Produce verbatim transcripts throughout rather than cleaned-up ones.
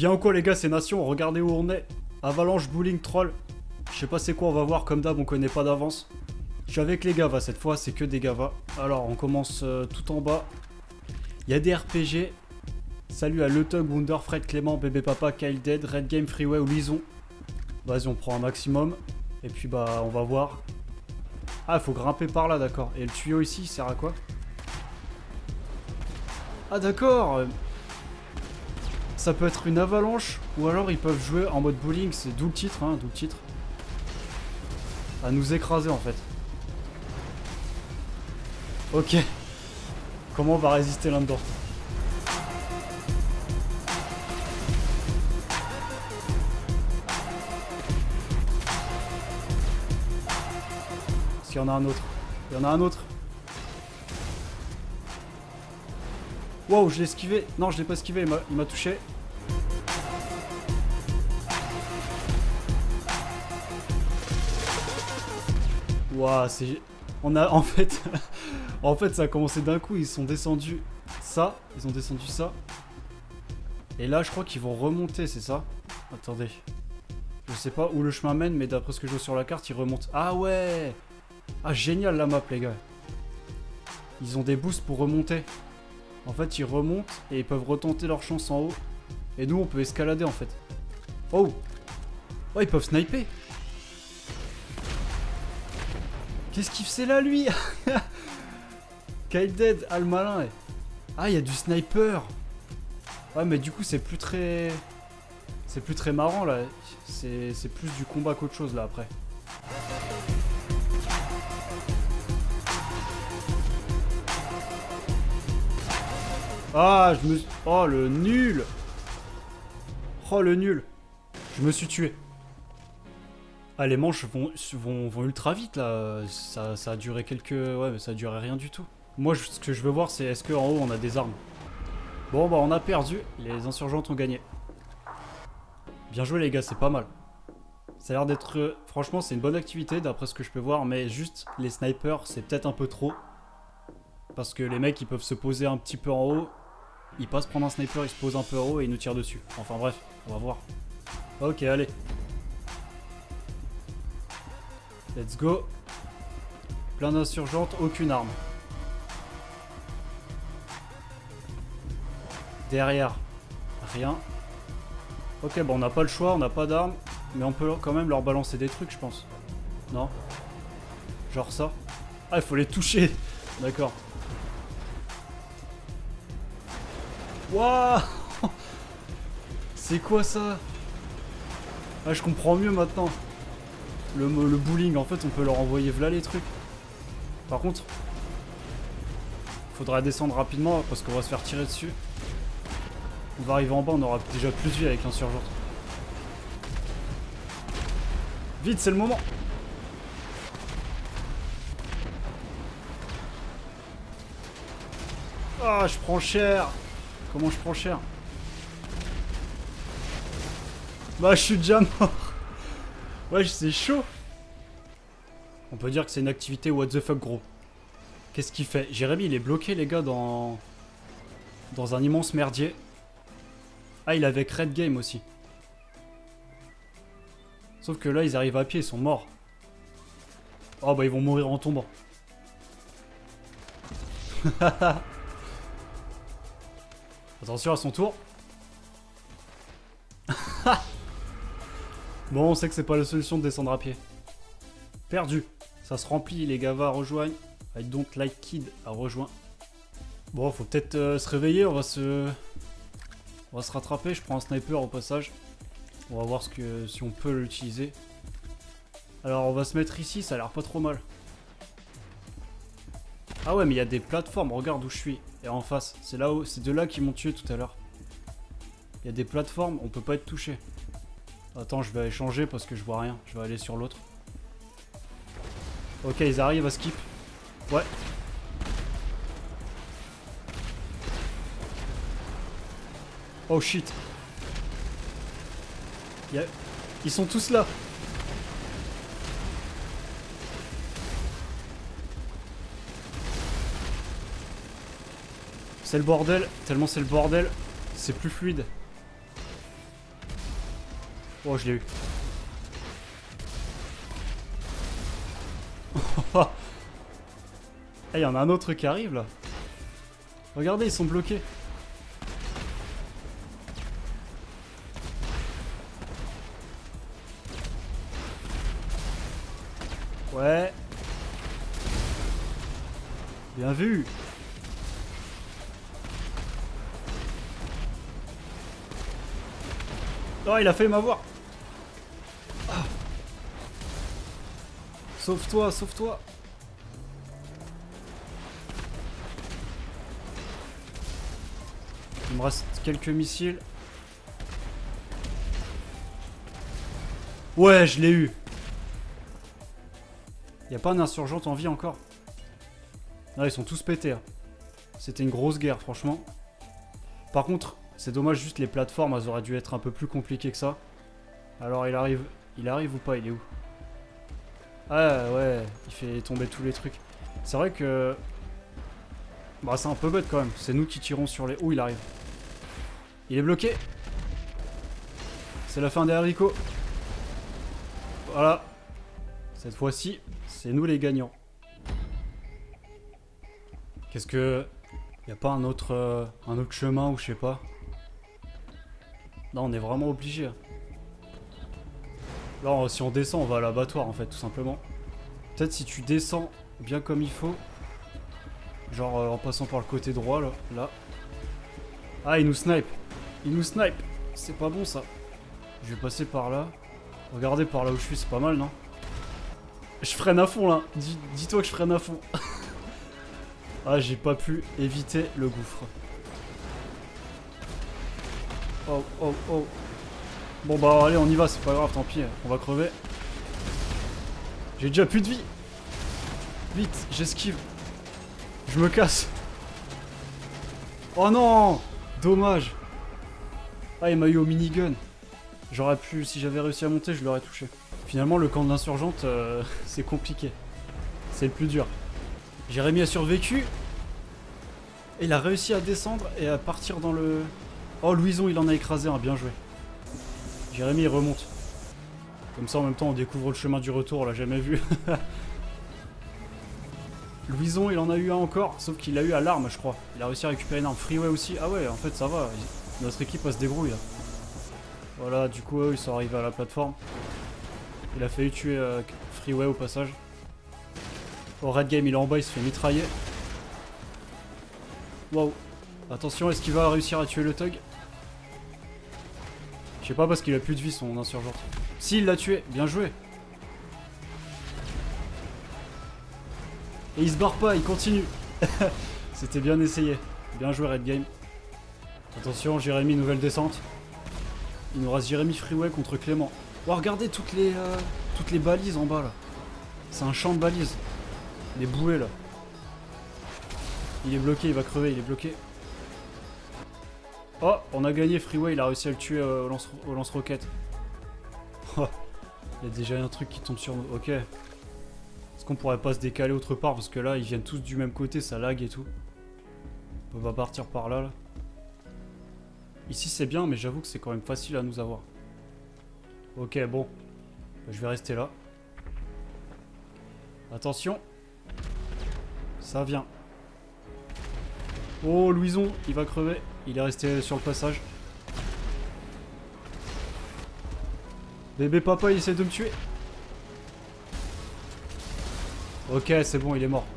Bien ou quoi les gars, c'est Nation, regardez où on est. Avalanche, bowling, troll. Je sais pas c'est quoi, on va voir, comme d'hab on connaît pas d'avance. Je suis avec les Gavas cette fois, c'est que des Gavas. Alors on commence euh, tout en bas. Il y a des R P G. Salut à Le Tug, Wonder, Fred, Clément, Bébé Papa, Kyle Dead, Red Game, Freeway ou Lison. Vas-y, on prend un maximum. Et puis bah on va voir. Ah, il faut grimper par là, d'accord. Et le tuyau ici, il sert à quoi? Ah d'accord. Ça peut être une avalanche, ou alors ils peuvent jouer en mode bowling, c'est d'où le titre, hein, d'où le titre. À nous écraser en fait. Ok. Comment on va résister là-dedans? Est-ce qu'il y en a un autre? Il y en a un autre. Wow, je l'ai esquivé. Non, je l'ai pas esquivé, il m'a touché. Waouh, c'est... On a... En fait... en fait, ça a commencé d'un coup. Ils sont descendus ça. Ils ont descendu ça. Et là, je crois qu'ils vont remonter, c'est ça? Attendez. Je sais pas où le chemin mène, mais d'après ce que je vois sur la carte, ils remontent. Ah ouais! Ah, génial la map, les gars. Ils ont des boosts pour remonter. En fait, ils remontent et ils peuvent retenter leur chance en haut. Et nous, on peut escalader, en fait. Oh! Oh, ils peuvent sniper! Qu'est-ce qu'il fait là, lui? Kyle Dead, ah le malin. Ah, il y a du sniper. Ouais, mais du coup, c'est plus très... C'est plus très marrant, là. C'est plus du combat qu'autre chose, là, après. Ah, je me... Oh, le nul. Oh, le nul. Je me suis tué. Ah, les manches vont, vont, vont ultra vite là, ça, ça a duré quelques... Ouais, mais ça a duré rien du tout. Moi, je, ce que je veux voir, c'est est-ce qu'en haut, on a des armes. Bon, bah, on a perdu. Les insurgentes ont gagné. Bien joué, les gars, c'est pas mal. Ça a l'air d'être... Franchement, c'est une bonne activité, d'après ce que je peux voir, mais juste, les snipers, c'est peut-être un peu trop. Parce que les mecs, ils peuvent se poser un petit peu en haut. Ils passent prendre un sniper, ils se posent un peu en haut et ils nous tirent dessus. Enfin, bref, on va voir. Ok, allez. Let's go. Plein d'insurgentes, aucune arme. Derrière, rien. Ok, bon, on n'a pas le choix, on n'a pas d'armes. Mais on peut quand même leur balancer des trucs, je pense. Non? Genre ça? Ah, il faut les toucher. D'accord. Waouh! C'est quoi ça? Ah, je comprends mieux maintenant. Le, le bowling, en fait, on peut leur envoyer v'là les trucs. Par contre, faudra descendre rapidement parce qu'on va se faire tirer dessus. On va arriver en bas, on aura déjà plus de vie avec l'insurgente. Vite, c'est le moment. Ah, je prends cher. Comment je prends cher? Bah, je suis déjà mort. Ouais, c'est chaud. On peut dire que c'est une activité what the fuck, gros. Qu'est-ce qu'il fait? Jérémy, il est bloqué, les gars, dans... Dans un immense merdier. Ah, il est avec Red Game aussi. Sauf que là, ils arrivent à pied, ils sont morts. Oh, bah, ils vont mourir en tombant. Attention à son tour. Bon, on sait que c'est pas la solution de descendre à pied. Perdu. Ça se remplit, les Gavas rejoignent. I don't like kid a rejoint. Bon, faut peut-être euh, se réveiller, on va se... On va se rattraper, je prends un sniper au passage. On va voir ce que, si on peut l'utiliser. Alors, on va se mettre ici, ça a l'air pas trop mal. Ah ouais, mais il y a des plateformes, regarde où je suis. Et en face, c'est là où, c'est de là qu'ils m'ont tué tout à l'heure. Il y a des plateformes, on peut pas être touché. Attends, je vais échanger parce que je vois rien. Je vais aller sur l'autre. Ok, ils arrivent à skip. Ouais. Oh shit. A... Ils sont tous là. C'est le bordel. Tellement c'est le bordel, c'est plus fluide. Oh, je l'ai eu. Il y en a un autre qui arrive là. Regardez, ils sont bloqués. Ouais. Bien vu. Oh, il a failli m'avoir. Ah. Sauve-toi, sauve-toi. Il me reste quelques missiles. Ouais, je l'ai eu. Y a pas un insurgent en vie encore? Ah, ils sont tous pétés. Hein. C'était une grosse guerre, franchement. Par contre, c'est dommage, juste les plateformes, elles auraient dû être un peu plus compliquées que ça. Alors, il arrive. Il arrive ou pas? Il est où? Ah, ouais, il fait tomber tous les trucs. C'est vrai que... Bah, c'est un peu bête quand même. C'est nous qui tirons sur les... Où il arrive? Il est bloqué. C'est la fin des haricots. Voilà. Cette fois-ci, c'est nous les gagnants. Qu'est-ce que... Y a pas un autre, euh, un autre chemin ou je sais pas? Non, on est vraiment obligé. Là, si on descend, on va à l'abattoir en fait, tout simplement. Peut-être si tu descends bien comme il faut. Genre euh, en passant par le côté droit, là. là. Ah, il nous snipe. Il nous snipe. C'est pas bon ça. Je vais passer par là. Regardez par là où je suis, c'est pas mal, non? Je freine à fond là. Dis, dis-toi que je freine à fond. Ah, j'ai pas pu éviter le gouffre. Oh, oh, oh. Bon bah allez, on y va, c'est pas grave, tant pis, on va crever. J'ai déjà plus de vie. Vite, j'esquive. Je me casse. Oh non, dommage. Ah, il m'a eu au minigun. J'aurais pu, si j'avais réussi à monter, je l'aurais touché. Finalement, le camp de l'insurgente, euh, c'est compliqué. C'est le plus dur. Jérémy a survécu. Et il a réussi à descendre et à partir dans le... Oh, Louison, il en a écrasé un, bien joué. Jérémy, il remonte. Comme ça, en même temps, on découvre le chemin du retour, on l'a jamais vu. Louison, il en a eu un encore, sauf qu'il l'a eu à l'arme, je crois. Il a réussi à récupérer une arme. Freeway aussi. Ah ouais, en fait, ça va. Notre équipe, elle se débrouille, là. Voilà, du coup, eux, ils sont arrivés à la plateforme. Il a failli tuer euh, Freeway au passage. Oh, Red Game, il est en bas, il se fait mitrailler. Wow. Attention, est-ce qu'il va réussir à tuer le Thug? Je sais pas parce qu'il a plus de vie, son insurgente. Si, il l'a tué, bien joué. Et il se barre pas, il continue. C'était bien essayé. Bien joué, Red Game. Attention, Jérémy, nouvelle descente. Il nous reste Jérémy Freeway contre Clément. Oh, regardez toutes les, euh, toutes les balises en bas, là. C'est un champ de balises. Les bouées, là. Il est bloqué, il va crever, il est bloqué. Oh, on a gagné, Freeway, il a réussi à le tuer euh, au lance, au lance-roquette. Oh, il y a déjà un truc qui tombe sur nous. Ok. Est-ce qu'on pourrait pas se décaler autre part? Parce que là, ils viennent tous du même côté, ça lag et tout. On va partir par là, là. Ici, c'est bien, mais j'avoue que c'est quand même facile à nous avoir. Ok, bon. Je vais rester là. Attention. Ça vient. Oh, Louison, il va crever. Il est resté sur le passage. Bébé papa, il essaie de me tuer. Ok, c'est bon, il est mort.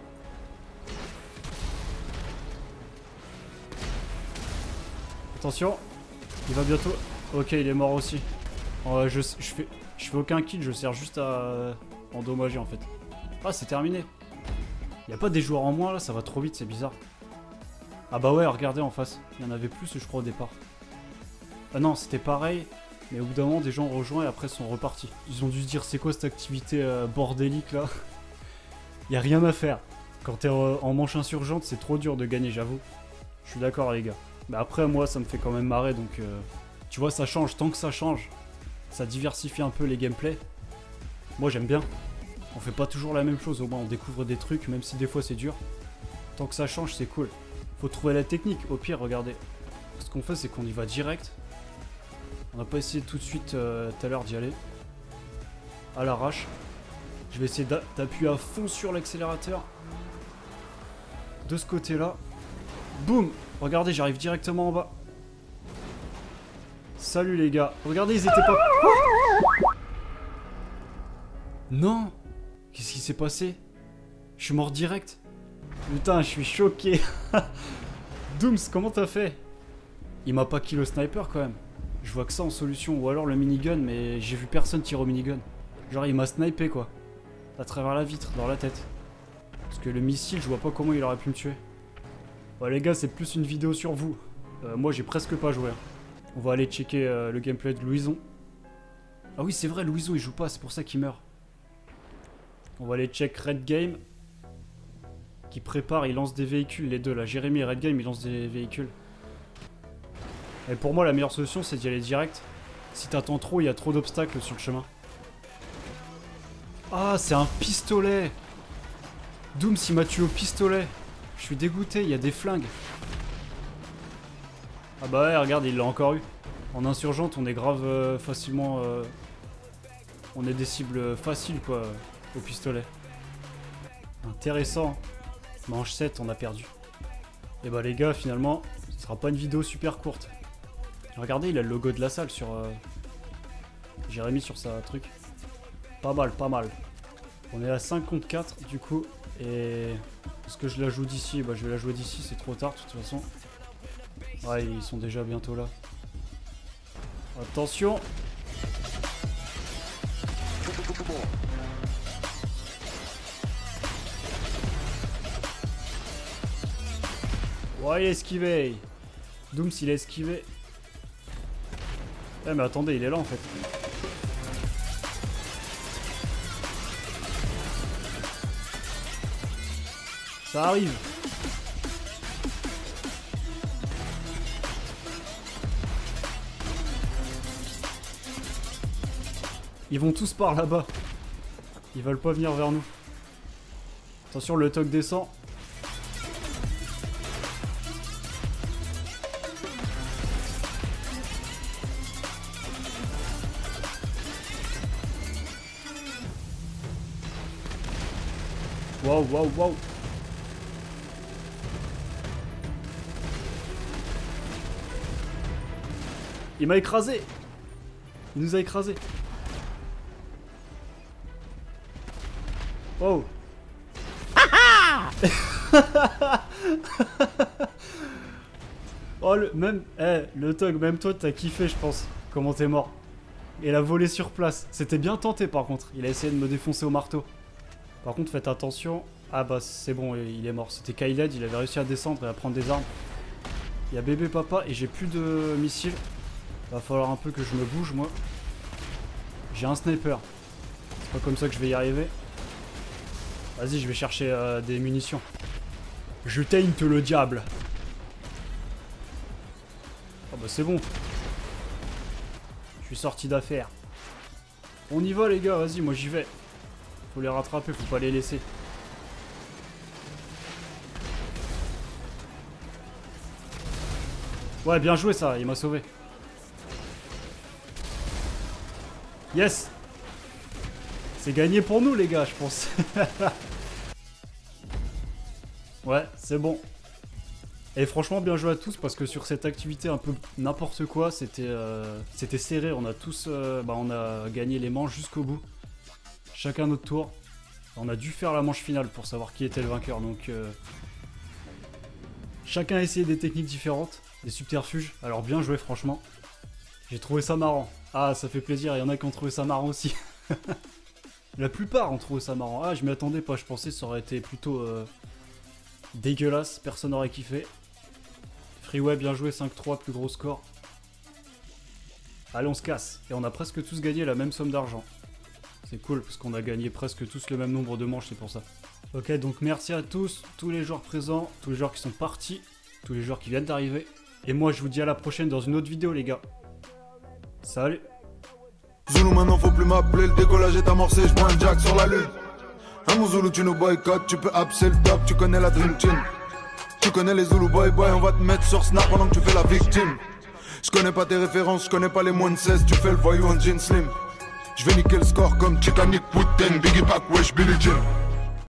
Attention. Il va bientôt... Ok, il est mort aussi. Euh, je, je, fais, je fais aucun kill, je sers juste à endommager en fait. Ah, c'est terminé. Il n'y a pas des joueurs en moins là, ça va trop vite, c'est bizarre. Ah bah ouais, regardez en face. Il y en avait plus, je crois, au départ. Ah non, c'était pareil. Mais au bout d'un moment, des gens ont rejoint et après sont repartis. Ils ont dû se dire, c'est quoi cette activité euh, bordélique là? Il n'y a rien à faire. Quand t'es euh, en manche insurgente, c'est trop dur de gagner, j'avoue. Je suis d'accord les gars. Mais après, moi, ça me fait quand même marrer, donc... Euh, tu vois, ça change. Tant que ça change, ça diversifie un peu les gameplays. Moi, j'aime bien. On fait pas toujours la même chose, au moins on découvre des trucs, même si des fois c'est dur. Tant que ça change, c'est cool. Faut trouver la technique. Au pire, regardez. Ce qu'on fait, c'est qu'on y va direct. On n'a pas essayé tout de suite euh, tout à l'heure d'y aller. À l'arrache. Je vais essayer d'appuyer à fond sur l'accélérateur. De ce côté-là. Boum! Regardez, j'arrive directement en bas. Salut les gars. Regardez, ils étaient pas... Oh non! Qu'est-ce qui s'est passé? Je suis mort direct. Putain, je suis choqué. Dooms, comment t'as fait? Il m'a pas kill le sniper quand même. Je vois que ça en solution. Ou alors le minigun, mais j'ai vu personne tirer au minigun. Genre il m'a snipé quoi. À travers la vitre, dans la tête. Parce que le missile, je vois pas comment il aurait pu me tuer. Bon les gars, c'est plus une vidéo sur vous. Euh, moi j'ai presque pas joué. On va aller checker euh, le gameplay de Louison. Ah oui c'est vrai, Louison il joue pas, c'est pour ça qu'il meurt. On va aller check Red Game. Qui prépare, il lance des véhicules, les deux là. Jérémy et Red Game, ils lancent des véhicules. Et pour moi la meilleure solution c'est d'y aller direct. Si t'attends trop, il y a trop d'obstacles sur le chemin. Ah, c'est un pistolet. Dooms, il m'a tué au pistolet. Je suis dégoûté, il y a des flingues. Ah bah ouais, regarde, il l'a encore eu. En insurgente, on est grave euh, facilement... Euh... On est des cibles faciles, quoi, au pistolet. Intéressant. Manche sept, on a perdu. Et bah les gars, finalement, ce sera pas une vidéo super courte. Regardez, il a le logo de la salle sur... Euh... Jérémy sur sa truc. Pas mal, pas mal. On est à cinq contre quatre du coup. Et est-ce que je la joue d'ici? Bah je vais la jouer d'ici, c'est trop tard de toute façon. Ouais, ils sont déjà bientôt là. Attention. Ouais, il a esquivé. Dooms, il a esquivé. Eh mais attendez, il est là en fait. Ça arrive. Ils vont tous par là-bas. Ils veulent pas venir vers nous. Attention, le toc descend. Waouh, waouh, waouh. Il m'a écrasé. Il nous a écrasé. Oh. Oh le même eh, le Tog, même toi t'as kiffé je pense. Comment t'es mort. Il a volé sur place. C'était bien tenté par contre. Il a essayé de me défoncer au marteau. Par contre faites attention. Ah bah c'est bon, il est mort. C'était Kyled, il avait réussi à descendre et à prendre des armes. Il y a bébé papa et j'ai plus de missiles. Va falloir un peu que je me bouge moi. J'ai un sniper. C'est pas comme ça que je vais y arriver. Vas-y, je vais chercher euh, des munitions. Je tainte le diable. Ah bah c'est bon. Je suis sorti d'affaire. On y va les gars, vas-y, moi j'y vais. Faut les rattraper, faut pas les laisser. Ouais, bien joué ça, il m'a sauvé. Yes! C'est gagné pour nous les gars, je pense. Ouais, c'est bon. Et franchement, bien joué à tous parce que sur cette activité un peu n'importe quoi, c'était euh, c'était serré. On a tous, euh, bah, on a gagné les manches jusqu'au bout. Chacun notre tour. On a dû faire la manche finale pour savoir qui était le vainqueur. Donc, euh, chacun a essayé des techniques différentes, des subterfuges. Alors bien joué franchement. J'ai trouvé ça marrant. Ah, ça fait plaisir. Il y en a qui ont trouvé ça marrant aussi. La plupart ont trouvé ça marrant. Ah, je m'y attendais pas. Je pensais que ça aurait été plutôt euh, dégueulasse. Personne n'aurait kiffé. Freeway, bien joué. cinq trois, plus gros score. Allez, on se casse. Et on a presque tous gagné la même somme d'argent. C'est cool parce qu'on a gagné presque tous le même nombre de manches, c'est pour ça. Ok, donc merci à tous, tous les joueurs présents, tous les joueurs qui sont partis, tous les joueurs qui viennent d'arriver. Et moi, je vous dis à la prochaine dans une autre vidéo, les gars. Salut! Zoulou, maintenant faut plus m'appeler, le décollage est amorcé, je prends un jack sur la lune. Un mon Zoulou, tu nous boycottes, tu peux appeler le top, tu connais la dream team. Tu connais les Zoulou boy boy, on va te mettre sur snap pendant que tu fais la victime. Je connais pas tes références, je connais pas les moins de seize, tu fais le voyou en jean slim. Je vais niquer le score comme Titanic, Wu-Tang, Biggie Pack, wesh, Billie Jean.